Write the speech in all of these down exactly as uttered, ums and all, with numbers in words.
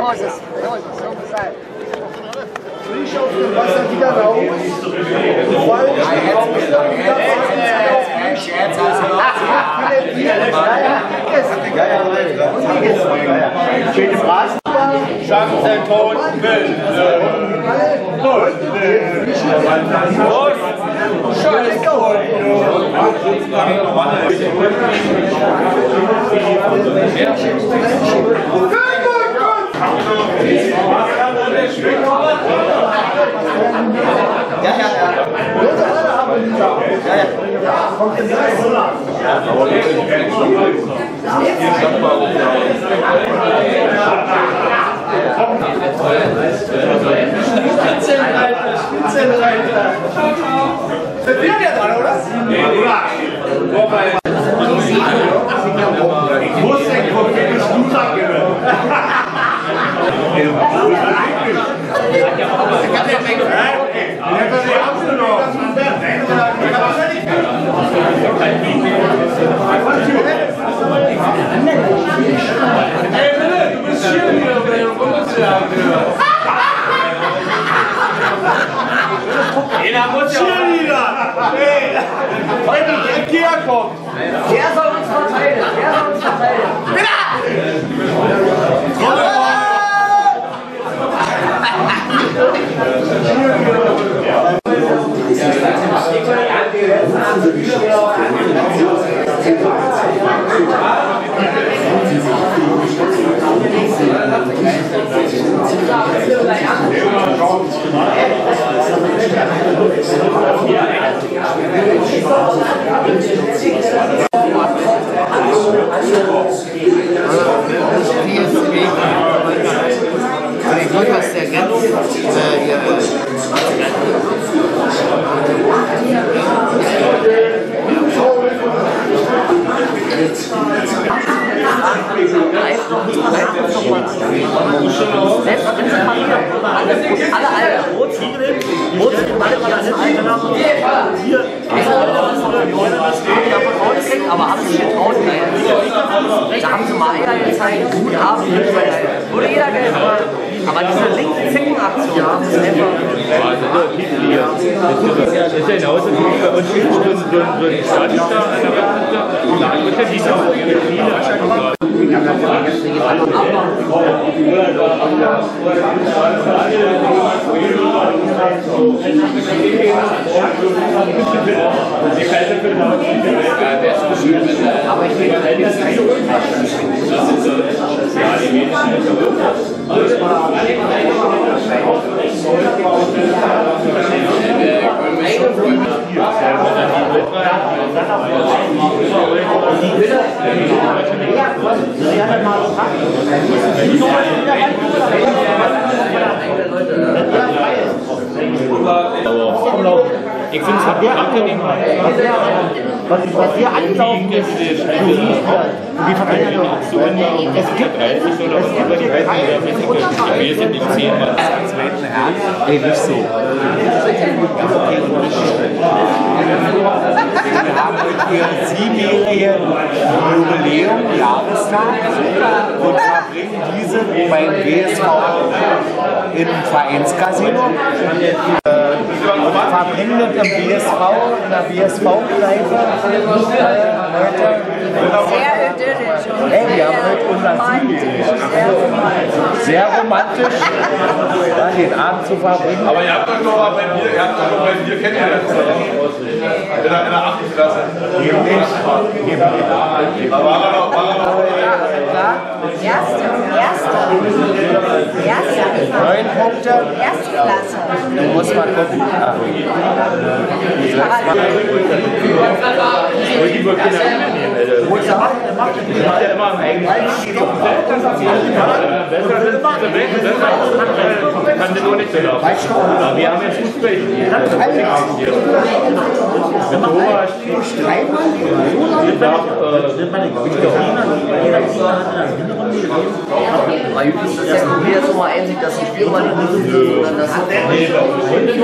So ist es. So ist es. So muss es sein. Frisch auf dem Wasser wieder raus. Voll schöne Phrasen. Chancen, Tod, Will. Ja, ja, ja. Spitzenreiter, Spitzenreiter. Wir sind ja dran, oder? Ich muss den kompletten Schlusssack gehören. Jeder muss ja hey, heute der Kia kommt. Der soll uns verteilen. Der soll uns verteilen. Ich wollte was der ganz hier. Selbst wenn sie mal wieder alle alle rot drin, rot drin, alle mal das eingenommen. Hier, aber haben sie getraut, da haben sie mal Eier gezeigt, gut ab, wurde jeder Geld, aber diese linken Zickenaktion, das ist einfach. Das ist ja genauso wie bei uns so ein Stadion da an der Wand. Und da wird ja diese auch ihre Spiele. Aber ich denke, das ist nicht so unwahrscheinlich. Ich finde es halt kranke Ding. Was hier anlaufen ist, Wie verteilt die Aktionen? Es gibt dreißig oder was über die Reise. Wir sind nicht zehnmal. am zweiten Ernst. Ey, nicht so. Wir haben ihr siebenjähriges Jubiläum, Jahrestag, und verbringen diese beim B S V im Vereinscasino. Und verbringen das im B S V, in der B S V-Kneipe heute. Sehr idyllisch. Ey, wir haben heute unser Siebenjähriges. Sehr romantisch, ja, den Abend zu verbringen. Aber ihr habt euch doch bei mir, ihr habt euch doch bei mir kennengelernt. In der, in der achten Klasse. Eben nicht. Eben nicht. Da war er noch, war er noch. Erste, erste. Erste. Neun Punkte. Erste Klasse. Du musst mal gucken. Ach, Die wird Kinder nehmen, Alter. Macht ja immer am eigenen Besser sind sie weg, besser kann der nur nicht so laufen. Aber wir haben jetzt Fußball gespielt. Mit Thomas. Bei Jugend ist das ja nur wieder so mal einsieht, dass ein Spiel mal nicht müssen, sondern das ist.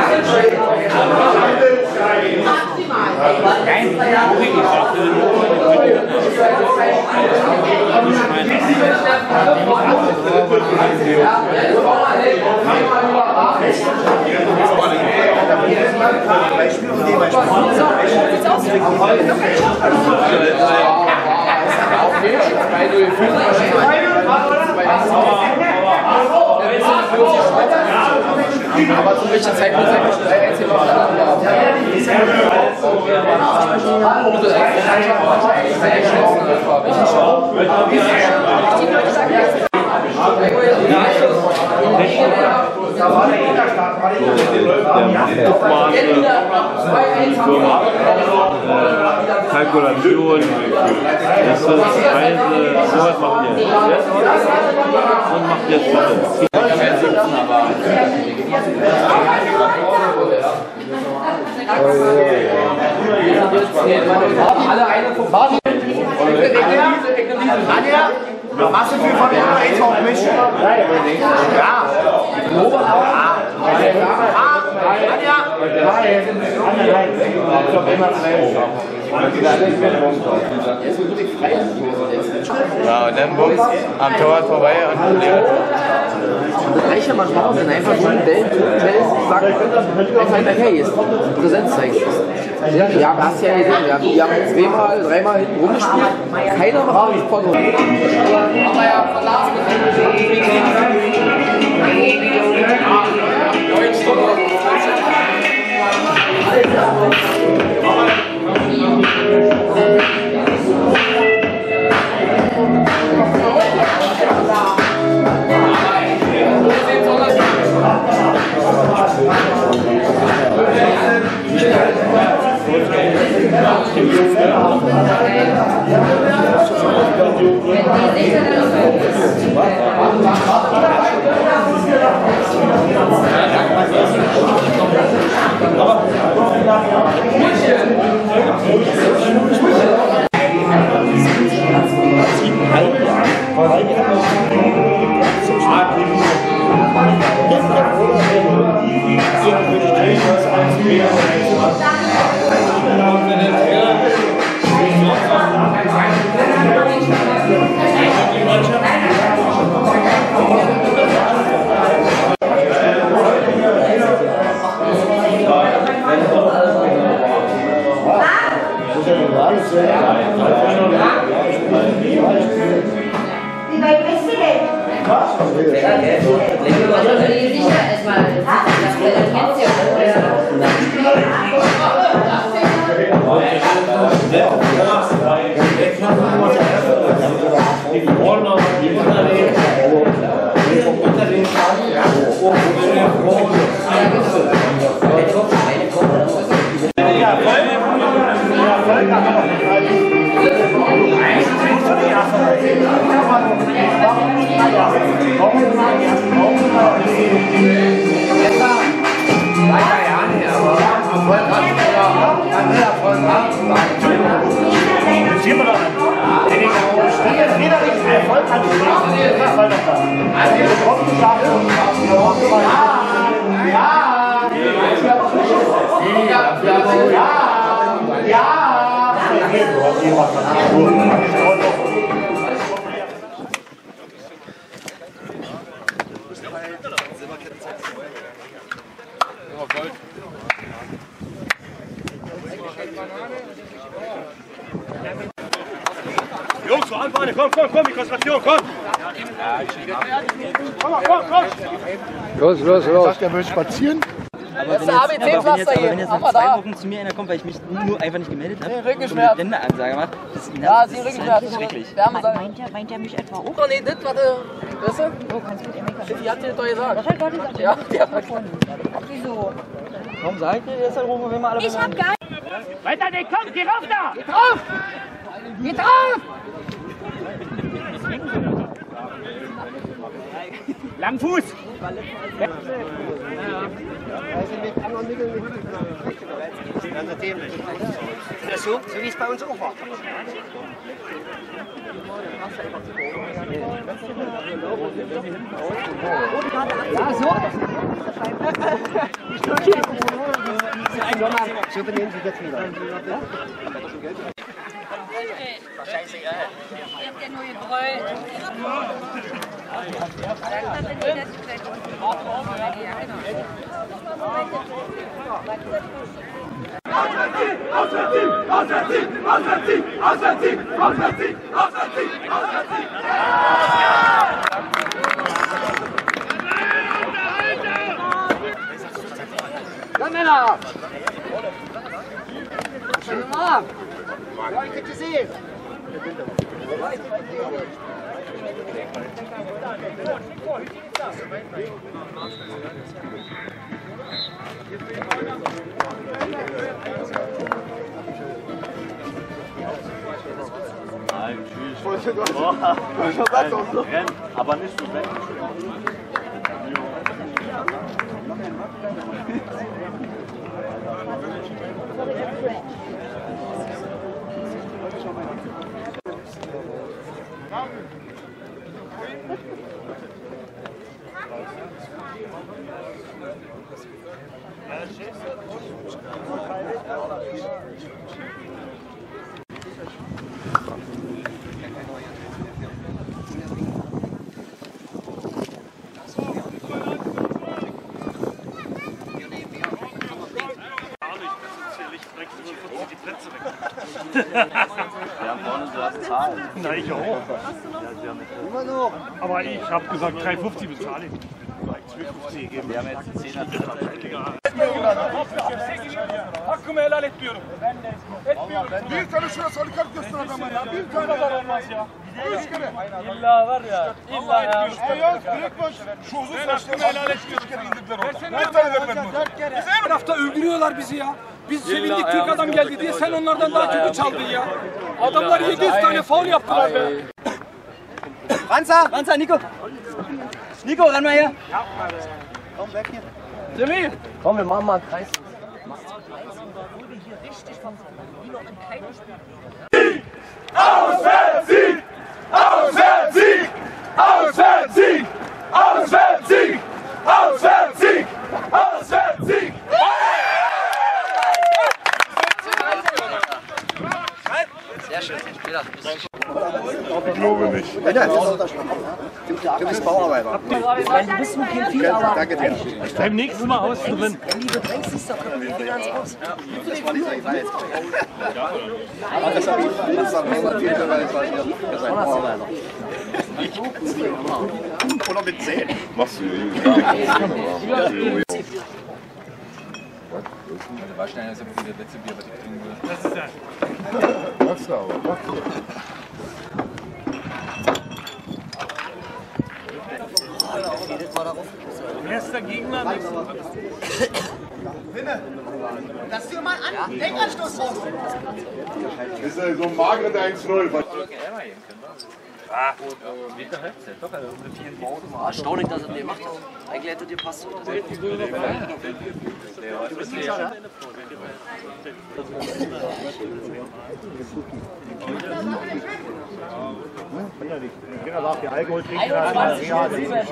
Nein, Aber zu welcher Zeitpunkt seid ihr schon drei eins Kalkulation, das ist Preise, sowas macht ihr. Und macht ihr es alle eine vom Martin. Anja, machst du viel von der eins auf mich? Ja. Ja, und dann Bums am Torwart vorbei und leer. Das Gleiche manchmal sind einfach nur ein Wellen, sagen, einfach hinterher ist, Präsenz zeigt. Ja, ja, hast ja gesehen, wir haben, wir haben zweimal, dreimal hinten rumgespielt, keiner macht nicht Porto. Aber ja, verlassen. Wie weit bist du denn? Sicher erstmal. Jungs, zur Anfahne, komm, komm, komm, die Konzentration, komm! Komm, komm, komm! Los, los, los. Sagt, er will spazieren? Aber wenn jetzt, aber wenn jetzt, aber wenn jetzt nach zwei Wochen zu mir einer kommt, weil ich mich nur einfach nicht gemeldet habe und eine Bändeansage macht, das ist Ja, sie Rückenschmerzen. halt schrecklich. Meint er, meint er mich etwa auch? Oh nee, das, warte, weißt du? Oh, kannst du mit Emeka Die hat dir doch gesagt. Das hat Gott gesagt. Ja, der hat gesagt. Wieso? Warum sagt ihr das halt rum, wenn wir alle... Ich hab gar Weiter, nee, komm, geh rauf da! Geh drauf! Geh drauf! Langfuß! Das so, so wie es bei uns auch war. Ja, so! So benehmen Sie jetzt wieder. Scheißegal. Ihr habt ja nur gebrüllt. Auswärtssieg! Auswärtssieg! Auswärtssieg! Auswärtssieg! Auswärtssieg! Auswärtssieg! Auswärtssieg! Auswärtssieg! Ja, Männer! Schönen Abend! Ja, ich hätte gesehen! Nein, tschüss. Oh, aber nicht so weg. Wir haben vorne so das Zahlen. Na, ich auch. Immer noch! Aber ich habe gesagt, drei fünfzig bezahle ich. Wir haben jetzt zehn. Hakkımı helal etmiyorum. Etmiyorum. Bir tane şuna sarı kart göster adama ya. Bir tane. kadar olmaz ya. Üç kere. İlla var ya. İlla ya. Ayaz direkt baş. Şu uzun saçlarını helal et. Üç kere indirdiler orada. Bir tane vermedin orada. Her hafta öldürüyorlar bizi ya. Biz sevindik Türk adam geldi diye sen onlardan daha kötü çaldın ya. Adamlar yedi yüz tane faul yaptılar be. Ranzer! Ranzer, Nico! Nico, ran mal her! Komm weg hier! Timmy! Komm, wir machen mal einen Kreis. Auswärtssieg! Auswärtssieg! Auswärtssieg! Auswärtssieg! Auswärtssieg! Auswärtssieg! Sehr schön, Peter. Ich glaube nicht. Du bist Bauarbeiter. Du bist ein Kind viel, aber Danke dir. Beim nächsten Mal aus drin. wenn du drängst, ist doch wieder ans Haus. Das war dieser, ich weiß. Aber das habe ich das hat mir natürlich, weil es war hier. Ihr seid Bauarbeiter. Oder mit zehn. Machst du war schneller als der letzte Bier, was ich trinken will. Das ist ja. Machst du aber. Erster Gegner. Lass dir mal an. Denkanstoß raus. Ist ja so ein mageres eins null. Erstaunlich, dass er den gemacht hat. Eigentlich hätte dir passt. Kinder sagt, der Alkohol trinkt ja schade.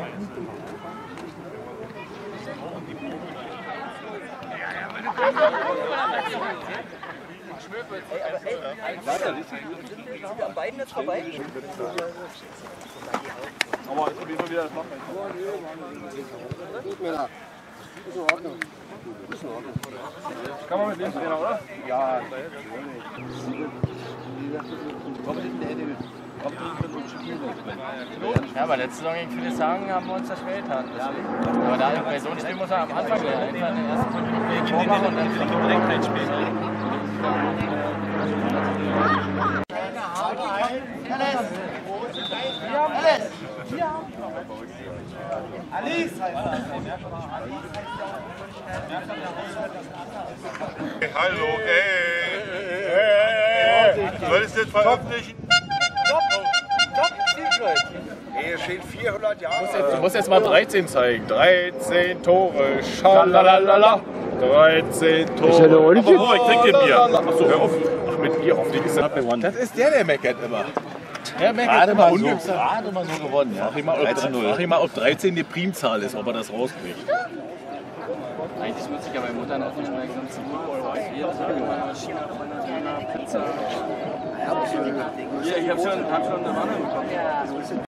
An beiden jetzt vorbei? Aber ist auf jeden Fall wieder das Machen. Gut, Männer. Ist in Ordnung. Ist in Ordnung. Kann man mit dem Trainer, oder? Ja, Ja, aber letzte Saison gegen viele sagen, haben wir uns das schwer getan. Aber da bei so einem Spiel muss er am Anfang gleich einfach in den ersten fünf Minuten Tor machen und dann direkt einspielen. Alice heißt Hey, hallo, ey, ey, ey. Soll ich das veröffentlichen? Hier steht vierhundert Jahre. Du musst jetzt mal dreizehn zeigen. dreizehn Tore, schalalala. dreizehn Tore. Aber oh, ich trinke ein Bier. Achso, hör auf. Ach, mit Bier hoffentlich ist das gewonnen. Das ist der, der meckert immer. Der meckert Gerade immer mal, so, ungefähr. gerade mal so gewonnen. Ja. Frag ihn mal, ob dreizehn null. frag ihn mal, ob dreizehn die Primzahl ist, ob er das rauskriegt. Eigentlich muss ich ja meine Mutter noch nicht mal ganz gut Football hier, China von einer Pizza. Ja, muss Ja, ich habe schon, hab schon eine Warnung bekommen.